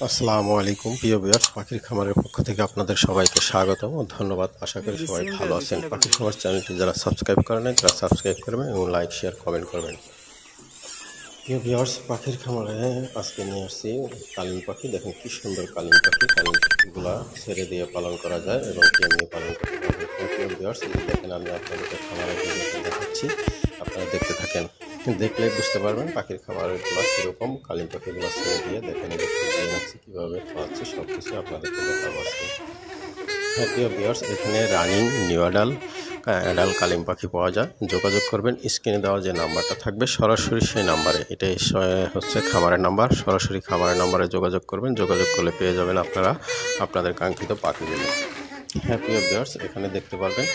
আসসালামু আলাইকুম প্রিয় ভিউয়ার্স, পাখির খামারের পক্ষ থেকে আপনাদের সবাইকে স্বাগতম ও ধন্যবাদ। আশা করি সবাই ভালো আছেন। পাখির খামার চ্যানেলটি যারা সাবস্ক্রাইব করেন তারা সাবস্ক্রাইব করবেন এবং লাইক শেয়ার কমেন্ট করবেন। প্রিয় ভিউয়ার্স, পাখির খামারে আজকে নিয়ে আসছি কালিম পাখি। দেখেন কি সুন্দর কালিম পাখি। কালিম পাখিগুলা ছেড়ে দিয়ে পালন করা যায় এবং কেমনি পালন করতে পারবেন। প্রিয় ভিউয়ার্স, দেখেন আমি আপনাদেরকে খামারের ভিডিওতে দেখাচ্ছি, আপনারা দেখতে থাকেন। দেখলে বুঝতে পারবেন পাখির খাবারগুলো কীরকম। কালিম পাখিগুলো ছেড়ে দিয়ে দেখেন দিয়ে রাখছি, কীভাবে খাওয়াচ্ছি সব কিছু আপনাদেরকে দেখাবো আজকে। হ্যাঁ প্রিয় ভিউয়ার্স, এখানে রানিং নিউ অ্যাডাল কালিম পাখি পাওয়া যায়। যোগাযোগ করবেন স্ক্রিনে দেওয়া যে নাম্বারটা থাকবে সরাসরি সেই নাম্বারে। এটাই হচ্ছে খামারের নাম্বার। সরাসরি খামারের নাম্বারে যোগাযোগ করবেন। যোগাযোগ করলে পেয়ে যাবেন আপনারা আপনাদের কাঙ্ক্ষিত পাখিগুলো। হ্যাঁ প্রিয় ভিউয়ার্স, এখানে দেখতে পারবেন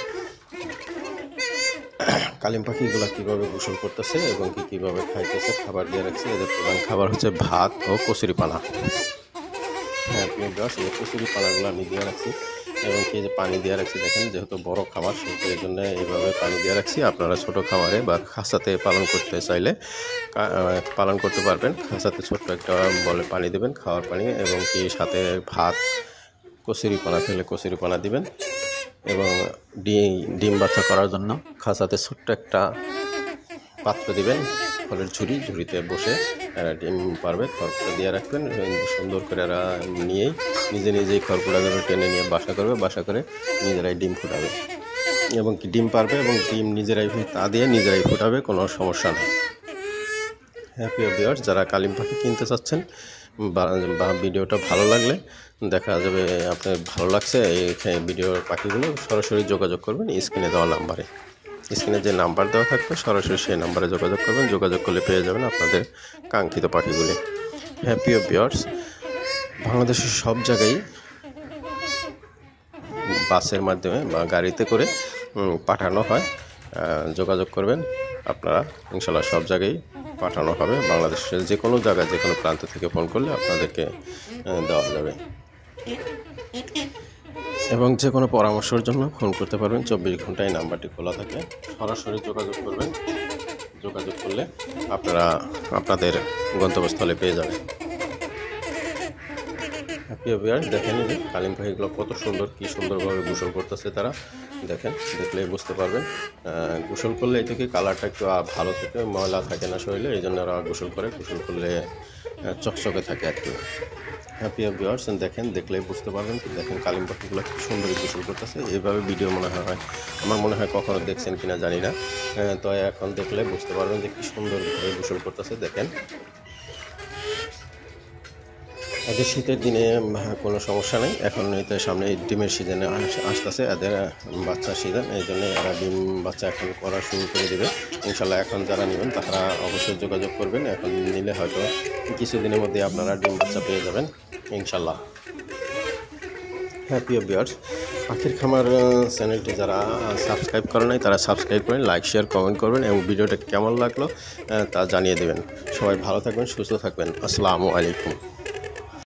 কালিম পাখিগুলো কীভাবে গোসল করতেছে এবং কীভাবে খাইতেছে। খাবার দিয়ে রাখছে। এদের প্রধান খাবার হচ্ছে ভাত ও কচুরি পানা। হ্যাঁ প্রিয় ভিউয়ার্স, এই কচুরি পানাগুলো আমি দিয়ে রাখছি এবং কি যে পানি দিয়ে রাখছি। দেখেন যেহেতু বড় খামার সেহেতু এই জন্য এইভাবে পানি দিয়ে রাখছি। আপনারা ছোট খামারে বা খাঁচাতে পালন করতে চাইলে পালন করতে পারবেন। খাঁচাতে ছোট্ট একটা বলে পানি দেবেন, খাওয়ার পানি, এবং কি সাথে ভাত, কচুরি পানা খেলে কচুরি পানা দিবেন। এবং ডিম বাচ্চা করার জন্য খাঁচাতে ছোট্ট একটা পাত্র দিবেন, ফলের ঝুড়িতে বসে এরা ডিম পারবে। খড়কুটা দিয়ে রাখবেন সুন্দর করে। এরা নিয়েই নিজেই খড়কুটাগুলো টেনে নিয়ে বাসা করবে। বাসা করে নিজেরাই ডিম ফুটাবে এবং কি ডিম পারবে এবং ডিম নিজেরাই তা দিয়ে নিজেরাই ফুটাবে, কোনো সমস্যা নেই। হ্যাঁ প্রিয় ভিউয়ার্স, যারা কালিম পাখি কিনতে চাচ্ছেন বা ভিডিওটা ভালো লাগলে দেখা যাবে আপনার ভালো লাগছে এই ভিডিওর পাখিগুলো, সরাসরি যোগাযোগ করবেন স্ক্রিনে দেওয়া নাম্বারে। স্ক্রিনে যে নাম্বার দেওয়া থাকবে সরাসরি সেই নাম্বারে যোগাযোগ করবেন। যোগাযোগ করলে পেয়ে যাবেন আপনাদের কাঙ্ক্ষিত পাখিগুলি। হ্যাঁ প্রিয় ভিউয়ার্স, বাংলাদেশের সব জায়গায় বাসের মাধ্যমে বা গাড়িতে করে পাঠানো হয়। যোগাযোগ করবেন আপনারা, ইনশাল্লাহ সব জায়গায় পাঠানো হবে। বাংলাদেশের যে কোনো জায়গায় যে কোনো প্রান্ত থেকে ফোন করলে আপনাদেরকে দেওয়া যাবে এবং যে কোনো পরামর্শের জন্য ফোন করতে পারবেন। 24 ঘন্টায় নাম্বারটি খোলা থাকে। সরাসরি যোগাযোগ করবেন। যোগাযোগ করলে আপনারা আপনাদের গন্তব্যস্থলে পেয়ে যাবেন। প্রিয় ভিউয়ার্স, দেখেন যে কালিম পাখিগুলো কত সুন্দর, কি সুন্দরভাবে গোসল করতেছে তারা। দেখেন, দেখলেই বুঝতে পারবেন। গোসল করলে এই থেকে কালারটা একটু ভালো থাকে, ময়লা থাকে না শরীরে, এই জন্য ওরা গোসল করে। গোসল করলে চকচকে থাকে আর কি। হ্যাঁ প্রিয় ভিউয়ার্স, দেখেন দেখলেই বুঝতে পারবেন। দেখেন কালিম পাখিগুলো খুব সুন্দর গোসল করতেছে। এইভাবে ভিডিও আমার মনে হয় কখনো দেখছেন কিনা জানি না। তো এখন দেখলে বুঝতে পারবেন যে কি সুন্দরভাবে গোসল করতেছে। দেখেন এদের শীতের দিনে কোনো সমস্যা নেই। এখন তো সামনে ডিমের সিজনে আসতেছে, এদের বাচ্চার সিজন, এই জন্য এরা ডিম বাচ্চা এখন করা শুরু করে দেবে ইনশাল্লাহ। এখন যারা নেবেন তারা অবশ্যই যোগাযোগ করবেন। এখন নিলে হয়তো কিছুদিনের মধ্যে আপনারা ডিম বাচ্চা পেয়ে যাবেন ইনশাল্লাহ। হ্যাঁ প্রিয় ভিউয়ার্স, পাখির খামার চ্যানেলটি যারা সাবস্ক্রাইব করে নাই তারা সাবস্ক্রাইব করেন, লাইক শেয়ার কমেন্ট করবেন এবং ভিডিওটা কেমন লাগলো তা জানিয়ে দেবেন। সবাই ভালো থাকবেন, সুস্থ থাকবেন। আসসালামু আলাইকুম।